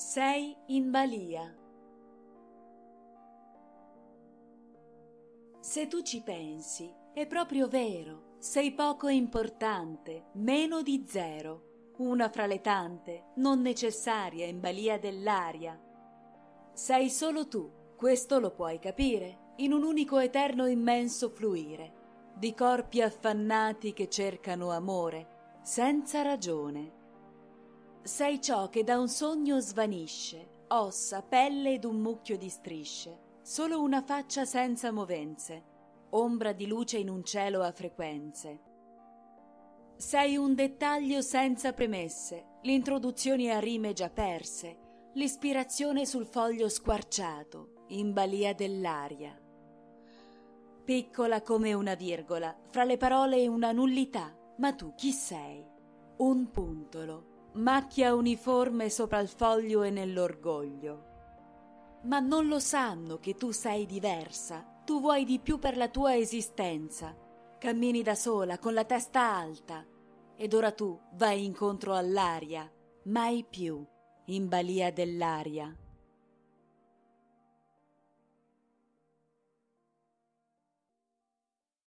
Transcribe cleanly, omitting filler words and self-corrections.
Sei in balia. Se tu ci pensi, è proprio vero, sei poco importante, meno di zero, una fra le tante, non necessaria in balia dell'aria. Sei solo tu, questo lo puoi capire, in un unico eterno immenso fluire, di corpi affannati che cercano amore, senza ragione. Sei ciò che da un sogno svanisce, ossa, pelle ed un mucchio di strisce, solo una faccia senza movenze, ombra di luce in un cielo a frequenze. Sei un dettaglio senza premesse, l'introduzione a rime già perse, l'ispirazione sul foglio squarciato, in balia dell'aria. Piccola come una virgola, fra le parole una nullità, ma tu chi sei? Un puntolo, macchia uniforme sopra il foglio e nell'orgoglio. Ma non lo sanno che tu sei diversa, tu vuoi di più per la tua esistenza. Cammini da sola, con la testa alta, ed ora tu vai incontro all'aria, mai più in balia dell'aria.